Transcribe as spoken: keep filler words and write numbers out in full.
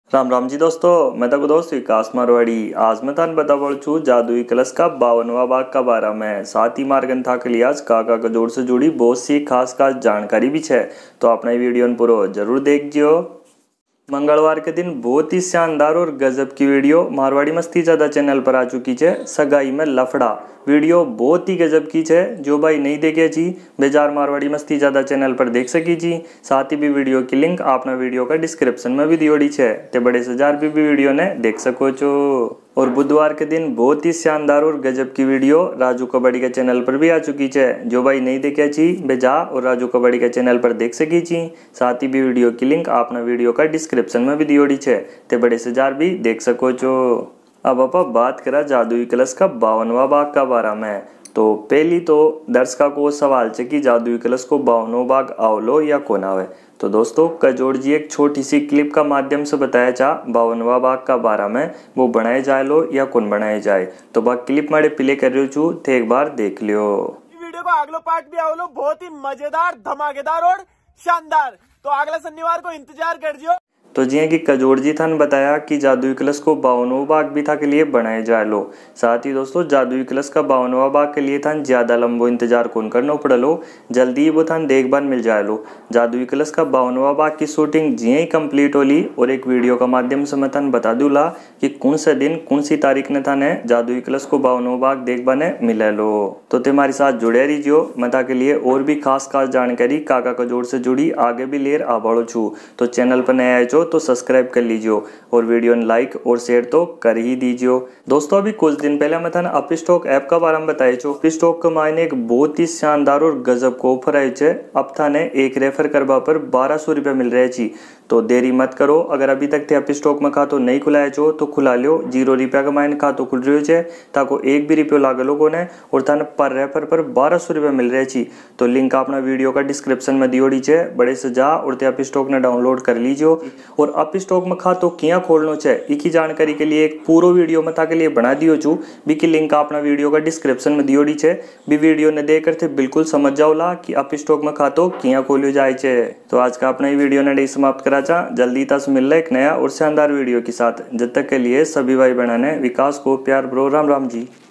राम राम जी दोस्तों, मैं तो दोस्त विकास मारवाड़ी। आज मैं थान बता पड़ छू जादुई कलश का बावनवा भाग का बारे में। साथ ही मार्गन था के लिए आज काका कजोड़ से जुड़ी बहुत सी खास खास जानकारी भी है, तो अपना वीडियो पूरा जरूर देख जियो। मंगलवार के दिन बहुत ही शानदार और गजब की वीडियो मारवाड़ी मस्ती ज्यादा चैनल पर आ चुकी है। सगाई में लफड़ा वीडियो बहुत ही गजब की है। जो भाई नहीं देखे जी बेजार मारवाड़ी मस्ती ज्यादा चैनल पर देख सकी जी। साथ ही भी वीडियो की लिंक आपने वीडियो का डिस्क्रिप्शन में भी दियोड़ी है, ते बड़े से जार भी, भी वीडियो ने देख सको छो। और बुधवार के दिन बहुत ही शानदार और गजब की वीडियो राजू कबड्डी के चैनल पर भी आ चुकी है। जो भाई नहीं देखे जी बेजा और राजू कबड्डी के चैनल पर देख सकी जी। साथ ही भी वीडियो की लिंक आपने वीडियो का डिस्क्रिप्शन में भी दियोड़ी है, ते बड़े से जार भी देख सको छो। अब आप बात करा जादुई कलश का बावनवा भाग का बारे में। तो पहली तो दर्शकों को सवाल है कि जादुई कलश को बावनवा भाग आवलो या कौन आवे। तो दोस्तों कजोड़ जी एक छोटी सी क्लिप का माध्यम से बताया जा बावनवा भाग का बारे में, वो बनाए जाए लो या कौन बनाए जाए। तो बाग क्लिप मारे प्ले कर रही छू, थे एक बार देख लियो। वीडियो का अगलो पार्ट भी आवलो, बहुत ही मजेदार, धमाकेदार और शानदार। तो अगला शनिवार को इंतजार कर जियो। तो जी कि कजोड़ जी थान बताया कि जादुई कलश को बावनवा भाग भी था के लिए बनाए जाए लो। साथ ही दोस्तों जादुई कलश का बावनवा भाग के लिए थान ज्यादा लंबो इंतजार कौन करना पड़ लो, जल्दी ही वो थान देखभाल मिल जाए लो। जादुई कलश का बावनवा भाग की शूटिंग जी ही कंप्लीट होली और एक वीडियो का माध्यम से मैं थान बता दूला कि कौन से दिन कौन सी तारीख ने थाने जादुई कलश को बावनवा भाग देखभाने मिले लो। तो तुम्हारे साथ जुड़े रहियो, मैं था के लिए और भी खास खास जानकारी काका कजोड़ से जुड़ी आगे भी लेर आ बढ़ो छू। तो चैनल पर नया आए तो सब्सक्राइब कर लीजिए और वीडियो ने लाइक और शेयर तो कर ही दीजिए। दोस्तों अभी कुछ दिन पहले मैं था अप स्टॉक ऐप का बारे में बताई छो। अप स्टॉक के मायने एक बहुत ही शानदार और गजब को ऑफर आई है। अब थाने एक रेफर करवा पर बारह सौ रुपया मिल रहे छी। तो देरी मत करो, अगर अभी तक थे अप स्टॉक में खातो नहीं खुलाया छो तो खुला लियो। जीरो रुपया का मायने खातो खुल रही है, ताको एक भी रुपयो लागे लोगों ने और थाने पर रेफर पर बारह सौ रुपया मिल रहे छी। तो लिंक अपना वीडियो का डिस्क्रिप्शन में दियोड़ी है, बड़े से जा और ते अप स्टॉक ने डाउनलोड कर लीजिए। और अप स्टॉक में खातो किया खोलनो छे इकी जानकारी के लिए एक पूरो वीडियो में था के लिए बना दियो छू, बी की लिंक अपना वीडियो का डिस्क्रिप्शन में दियोड़ी छे। बी वीडियो ने देख कर थे बिल्कुल समझ जाओला कि अप स्टॉक में खातो किया खोलियो जाए छे। तो आज का अपना ये वीडियो ने समाप्त करा चा। जल्दी तक मिल रहा एक नया और शानदार वीडियो के साथ। जब तक के लिए सभी भाई बहनों ने विकास को प्यार ब्रो राम राम जी।